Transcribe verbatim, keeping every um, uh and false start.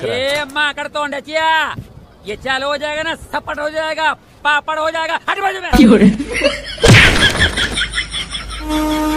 करा। ए माकड़ तोंड्याचिया, ये चालू हो जाएगा ना सपट हो जाएगा, पापड़ हो जाएगा, हट बाजू में।